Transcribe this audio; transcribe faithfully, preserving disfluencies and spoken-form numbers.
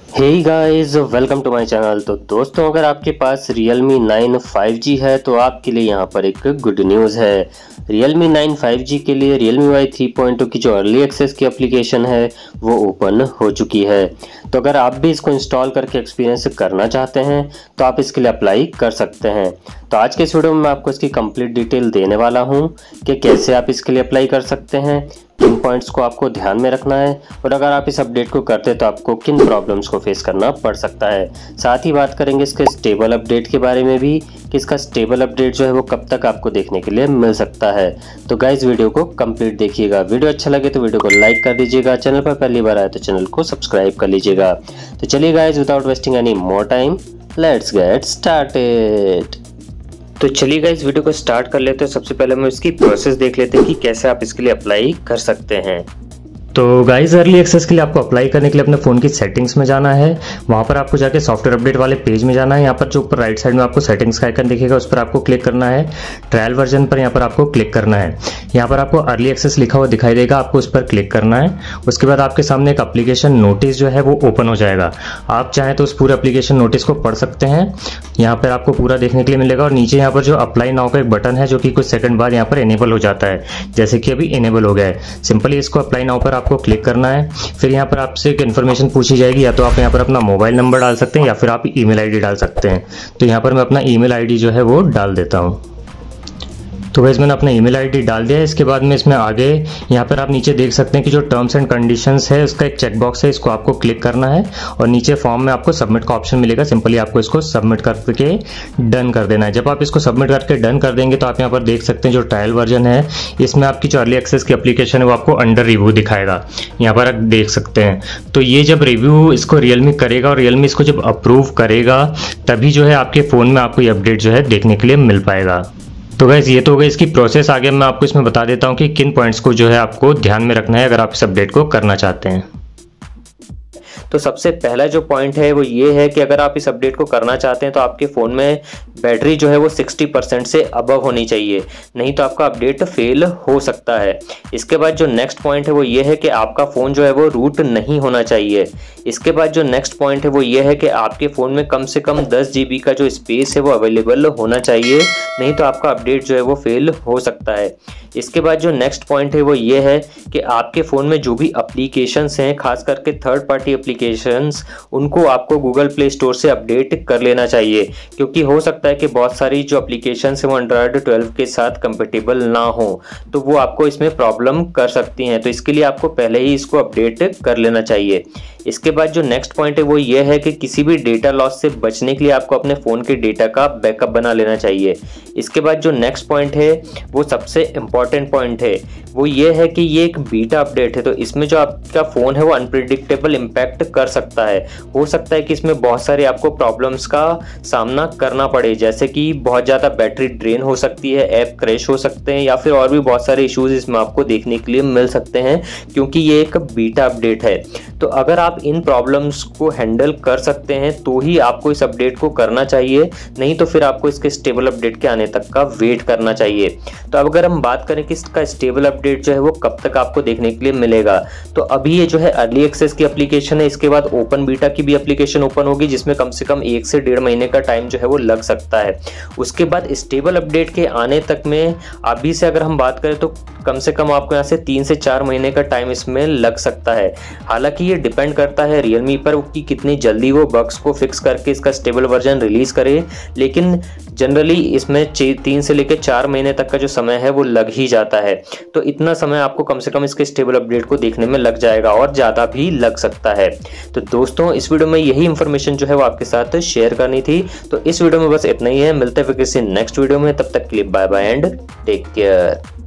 Hey guys, welcome to my channel. तो दोस्तों, अगर आपके पास Realme नाइन फाइव जी है तो आपके लिए यहाँ पर एक गुड न्यूज़ है। Realme नाइन फाइव जी के लिए Realme Y three point two की जो अर्ली एक्सेस की एप्लीकेशन है वो ओपन हो चुकी है। तो अगर आप भी इसको इंस्टॉल करके एक्सपीरियंस करना चाहते हैं तो आप इसके लिए अप्लाई कर सकते हैं। तो आज के इस वीडियो में मैं आपको इसकी कंप्लीट डिटेल देने वाला हूँ कि कैसे आप इसके लिए अप्लाई कर सकते हैं, किन पॉइंट्स को आपको ध्यान में रखना है और अगर आप इस अपडेट को करते हैं तो आपको किन प्रॉब्लम्स को फेस करना पड़ सकता है। साथ ही बात करेंगे इसके स्टेबल अपडेट के बारे में भी कि इसका स्टेबल अपडेट जो है वो कब तक आपको देखने के लिए मिल सकता है। तो गाइज वीडियो को कंप्लीट देखिएगा। वीडियो अच्छा लगे तो वीडियो को लाइक कर दीजिएगा, चैनल पर पहली बार आए तो चैनल को सब्सक्राइब कर लीजिएगा। तो चलिए guys, without wasting any more time, let's get started. तो चलिए गाइस, वीडियो को स्टार्ट कर लेते हैं। सबसे पहले हम इसकी प्रोसेस देख लेते हैं कि कैसे आप इसके लिए अप्लाई कर सकते हैं। तो गाइस, अर्ली एक्सेस के लिए आपको अप्लाई करने के लिए अपने फ़ोन की सेटिंग्स में जाना है। वहाँ पर आपको जाके सॉफ्टवेयर अपडेट वाले पेज में जाना है। यहाँ पर जो ऊपर राइट साइड में आपको सेटिंग्स का आइकन दिखेगा उस पर आपको क्लिक करना है। ट्रायल वर्जन पर यहाँ पर आपको क्लिक करना है। यहाँ पर आपको अर्ली एक्सेस लिखा हुआ दिखाई देगा, आपको उस पर क्लिक करना है। उसके बाद आपके सामने एक एप्लीकेशन नोटिस जो है वो ओपन हो जाएगा। आप चाहें तो उस पूरे एप्लीकेशन नोटिस को पढ़ सकते हैं। यहाँ पर आपको पूरा देखने के लिए मिलेगा और नीचे यहाँ पर जो अप्लाई नाउ का एक बटन है जो कि कुछ सेकंड बाद यहाँ पर इनेबल हो जाता है, जैसे कि अभी इनेबल हो गया है। सिंपली इसको अप्लाई नाउ पर आपको क्लिक करना है। फिर यहाँ पर आपसे एक इन्फॉर्मेशन पूछी जाएगी, या तो आप यहाँ पर अपना मोबाइल नंबर डाल सकते हैं या फिर आप ईमेल आईडी डाल सकते हैं। तो यहाँ पर मैं अपना ईमेल आईडी जो है वो डाल देता हूँ। तो वैसे मैंने अपना ईमेल आईडी डाल दिया है। इसके बाद में इसमें आगे यहाँ पर आप नीचे देख सकते हैं कि जो टर्म्स एंड कंडीशंस है उसका एक चेकबॉक्स है, इसको आपको क्लिक करना है और नीचे फॉर्म में आपको सबमिट का ऑप्शन मिलेगा। सिंपली आपको इसको सबमिट करके डन कर देना है। जब आप इसको सबमिट करके डन कर देंगे तो आप यहाँ पर देख सकते हैं जो ट्रायल वर्जन है इसमें आपकी जो अर्ली एक्सेस की एप्लीकेशन है वो आपको अंडर रिव्यू दिखाएगा। यहाँ पर आप देख सकते हैं। तो ये जब रिव्यू इसको रियलमी करेगा और रियलमी इसको जब अप्रूव करेगा तभी जो है आपके फ़ोन में आपको ये अपडेट जो है देखने के लिए मिल पाएगा। तो गाइस, ये तो हो गई इसकी प्रोसेस। आगे मैं आपको इसमें बता देता हूँ कि किन पॉइंट्स को जो है आपको ध्यान में रखना है अगर आप इस अपडेट को करना चाहते हैं। तो सबसे पहला जो पॉइंट है वो ये है कि अगर आप इस अपडेट को करना चाहते हैं तो आपके फ़ोन में बैटरी जो है वो साठ परसेंट से अबव होनी चाहिए, नहीं तो आपका अपडेट फेल हो सकता है। इसके बाद जो नेक्स्ट पॉइंट है वो ये है कि आपका फ़ोन जो है वो रूट नहीं होना चाहिए। इसके बाद जो नेक्स्ट पॉइंट है वो ये है कि आपके फ़ोन में कम से कम दस जी बी का जो स्पेस है वो अवेलेबल होना चाहिए, नहीं तो आपका अपडेट जो है वो फेल हो सकता है। इसके बाद जो नेक्स्ट पॉइंट है वो ये है कि आपके फ़ोन में जो भी एप्लीकेशंस हैं, खास करके थर्ड पार्टी एप्लीकेशंस, उनको आपको गूगल प्ले स्टोर से अपडेट कर लेना चाहिए, क्योंकि हो सकता है कि बहुत सारी जो एप्लीकेशंस हैं वो एंड्रॉयड ट्वेल्व के साथ कंपेटेबल ना हो, तो वो आपको इसमें प्रॉब्लम कर सकती हैं। तो इसके लिए आपको पहले ही इसको अपडेट कर लेना चाहिए। इसके बाद जो नेक्स्ट पॉइंट है वो ये है कि किसी भी डेटा लॉस से बचने के लिए आपको अपने फ़ोन के डेटा का बैकअप बना लेना चाहिए। इसके बाद जो नेक्स्ट पॉइंट है वो सबसे इम्पॉर्टेंट पॉइंट है, वो ये है कि ये एक बीटा अपडेट है, तो इसमें जो आपका फ़ोन है वो अनप्रिडिक्टेबल इम्पैक्ट कर सकता है। हो सकता है कि इसमें बहुत सारे आपको प्रॉब्लम्स का सामना करना पड़े, जैसे कि बहुत ज़्यादा बैटरी ड्रेन हो सकती है, ऐप क्रैश हो सकते हैं, या फिर और भी बहुत सारे इश्यूज़ इसमें आपको देखने के लिए मिल सकते हैं, क्योंकि ये एक बीटा अपडेट है। तो अगर आप इन प्रॉब्लम्स को हैंडल कर सकते हैं तो ही आपको इस अपडेट को करना चाहिए, नहीं तो फिर आपको इसके स्टेबल अपडेट के आने तक का वेट करना चाहिए। तो अब अगर हम बात करें कि इसका स्टेबल अपडेट जो है वो कब तक आपको देखने के लिए मिलेगा, तो अभी ये जो है अर्ली एक्सेस की एप्लीकेशन है। इसके बाद ओपन बीटा की भी एप्लीकेशन ओपन होगी, जिसमें कम से कम एक से डेढ़ महीने का टाइम जो है वो लग सकता है। उसके बाद स्टेबल अपडेट के आने तक में अभी से अगर हम बात करें तो कम से कम आपको यहाँ से तीन से चार महीने का टाइम इसमें लग सकता है। हालांकि ये डिपेंड करता है रियलमी पर कि कितनी जल्दी वो बग्स को फिक्स करके इसका स्टेबल वर्जन रिलीज करे, लेकिन जनरली इसमें तीन से लेकर चार महीने तक का जो समय है वो लग ही जाता है। तो इतना समय आपको कम से कम इसके स्टेबल अपडेट को देखने में लग जाएगा और ज़्यादा भी लग सकता है। तो दोस्तों, इस वीडियो में यही इंफॉर्मेशन जो है वो आपके साथ शेयर करनी थी। तो इस वीडियो में बस इतना ही है। मिलते हैं फिर किसी नेक्स्ट वीडियो में, तब तक के लिए bye bye and take care.